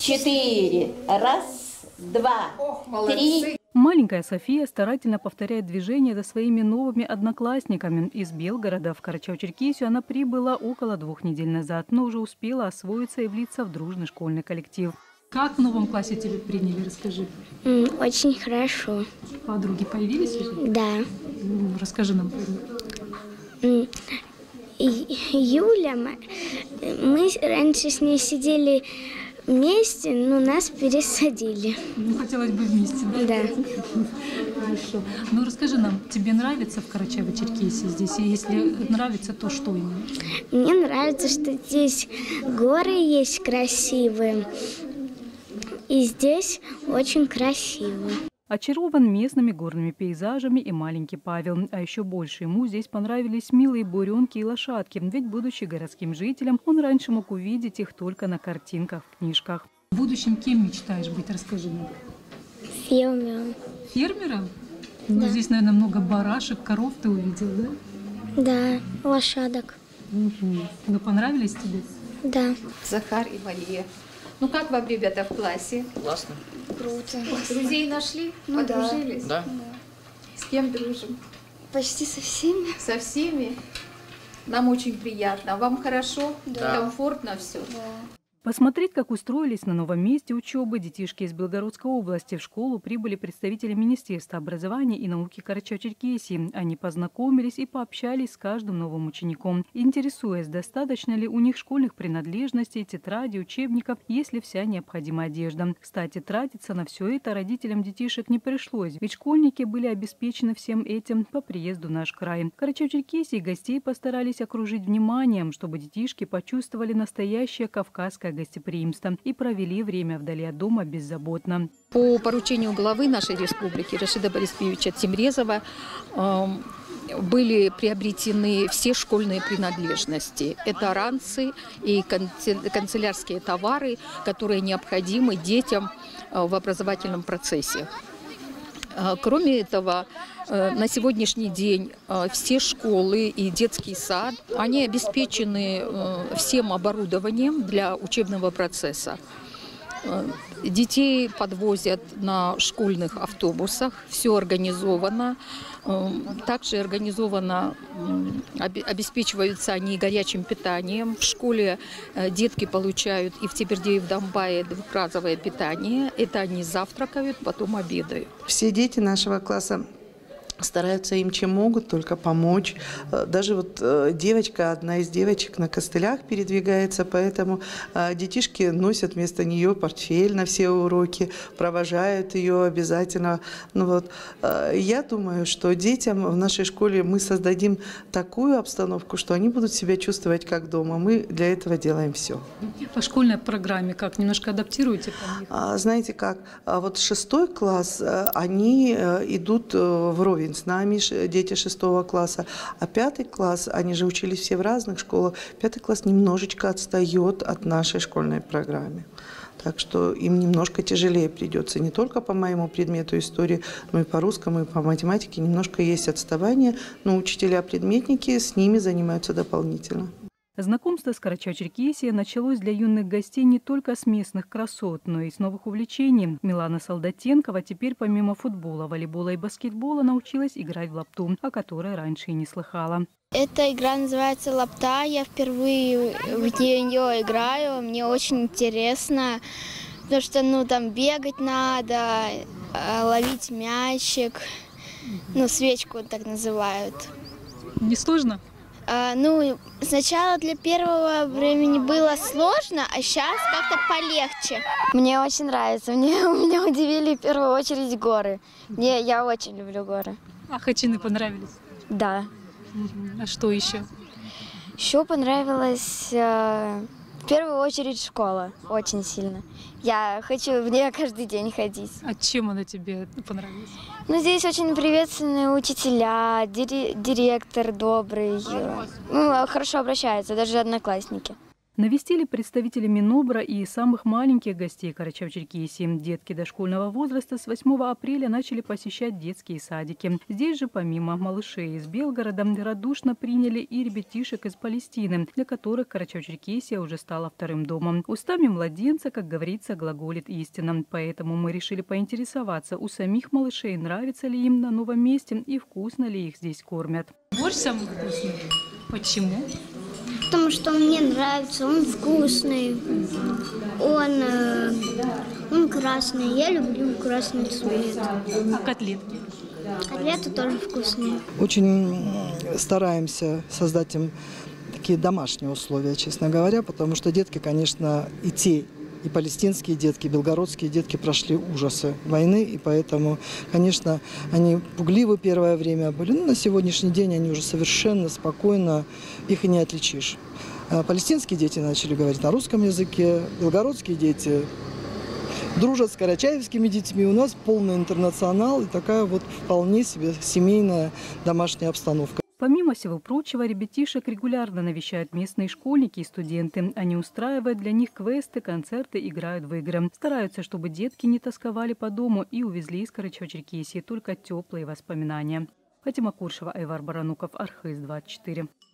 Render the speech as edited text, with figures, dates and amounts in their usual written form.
4. Раз, два, три. Маленькая София старательно повторяет движения за своими новыми одноклассниками. Из Белгорода в Карачаево-Черкесию она прибыла около 2 недель назад, но уже успела освоиться и влиться в дружный школьный коллектив. Как в новом классе тебя приняли? Расскажи. Очень хорошо. Подруги появились уже? Да. Расскажи нам. Юля, мы раньше с ней сидели вместе, но нас пересадили. Хотелось бы вместе, да? Да. Хорошо. Ну расскажи нам, тебе нравится в Карачаево-Черкесии здесь? И если нравится, то что именно? Мне нравится, что здесь горы есть красивые. И здесь очень красиво. Очарован местными горными пейзажами и маленький Павел. А еще больше ему здесь понравились милые буренки и лошадки. Ведь, будучи городским жителем, он раньше мог увидеть их только на картинках в книжках. В будущем кем мечтаешь быть? Расскажи мне. Фермером. Фермером? Да. Ну, здесь, наверное, много барашек, коров ты увидел, да? Да, лошадок. Ну, понравились тебе? Да. Захар и Мария. Ну как вам, ребята, в классе? Классно. Круто. Друзей нашли? Подружились? Да. С кем дружим? Почти со всеми. Со всеми? Нам очень приятно. Вам хорошо? Да. Комфортно все? Да. Посмотреть, как устроились на новом месте учебы детишки из Белгородской области. В школу прибыли представители Министерства образования и науки Карачаево-Черкесии. Они познакомились и пообщались с каждым новым учеником, интересуясь, достаточно ли у них школьных принадлежностей, тетрадей, учебников, есть ли вся необходимая одежда. Кстати, тратиться на все это родителям детишек не пришлось, ведь школьники были обеспечены всем этим по приезду в наш край. Карачаево-Черкесии гостей постарались окружить вниманием, чтобы детишки почувствовали настоящее кавказское гостеприимство и провели время вдали от дома беззаботно. По поручению главы нашей республики Рашида Борисовича Тимрезова были приобретены все школьные принадлежности. Это ранцы и канцелярские товары, которые необходимы детям в образовательном процессе. Кроме этого, на сегодняшний день все школы и детский сад, они обеспечены всем оборудованием для учебного процесса. Детей подвозят на школьных автобусах, все организовано. Также организовано, обеспечиваются они горячим питанием. В школе детки получают и в Теберде, и в Домбае двухразовое питание. Это они завтракают, потом обедают. Все дети нашего класса стараются им чем могут только помочь. Даже вот девочка, одна из девочек на костылях передвигается, поэтому детишки носят вместо нее портфель на все уроки, провожают ее обязательно. Ну вот, я думаю, что детям в нашей школе мы создадим такую обстановку, что они будут себя чувствовать как дома. Мы для этого делаем все. По школьной программе как? Немножко адаптируете? Знаете как? Вот 6 класс, они идут вровень с нами, дети 6 класса, а 5 класс, они же учились все в разных школах, 5 класс немножечко отстает от нашей школьной программы. Так что им немножко тяжелее придется. Не только по моему предмету истории, но и по русскому, и по математике немножко есть отставание, но учителя-предметники с ними занимаются дополнительно. Знакомство с Карачаево-Черкесией началось для юных гостей не только с местных красот, но и с новых увлечений. Милана Солдатенкова теперь помимо футбола, волейбола и баскетбола научилась играть в лапту, о которой раньше и не слыхала. Эта игра называется «Лапта». Я впервые в нее играю. Мне очень интересно, потому что там бегать надо, ловить мячик. Свечку так называют. Не сложно? Сначала для первого времени было сложно, а сейчас как-то полегче. Мне очень нравится. У меня удивили в первую очередь горы. Я очень люблю горы. А Хачины понравились? Да. А что еще? Еще понравилась в первую очередь школа. Очень сильно. Я хочу в нее каждый день ходить. А чем она тебе понравилась? Здесь очень приветственные учителя, директор добрый. Хорошо обращаются, даже одноклассники. Навестили представители Минобра и самых маленьких гостей Карачаево-Черкесии. Детки дошкольного возраста с 8 апреля начали посещать детские садики. Здесь же, помимо малышей из Белгорода, радушно приняли и ребятишек из Палестины, для которых Карачаево-Черкесия уже стала вторым домом. Устами младенца, как говорится, глаголит истина. Поэтому мы решили поинтересоваться у самих малышей, нравится ли им на новом месте и вкусно ли их здесь кормят. Борщ самый вкусный. Почему? Потому что мне нравится, он вкусный, он красный. Я люблю красный цвет. А котлетки? Котлеты тоже вкусные. Очень стараемся создать им такие домашние условия, честно говоря, потому что детки, конечно, и палестинские детки, и белгородские детки прошли ужасы войны, и поэтому, конечно, они пугливы первое время были. Но на сегодняшний день они уже совершенно спокойно, их и не отличишь. Палестинские дети начали говорить на русском языке, белгородские дети дружат с карачаевскими детьми. У нас полный интернационал и такая вот вполне себе семейная домашняя обстановка. Помимо всего прочего, ребятишек регулярно навещают местные школьники и студенты. Они устраивают для них квесты, концерты, играют в игры. Стараются, чтобы детки не тосковали по дому и увезли из Карачаево-Черкесии только теплые воспоминания. Фатима Куршева, Айвар Барануков, Архыз 24.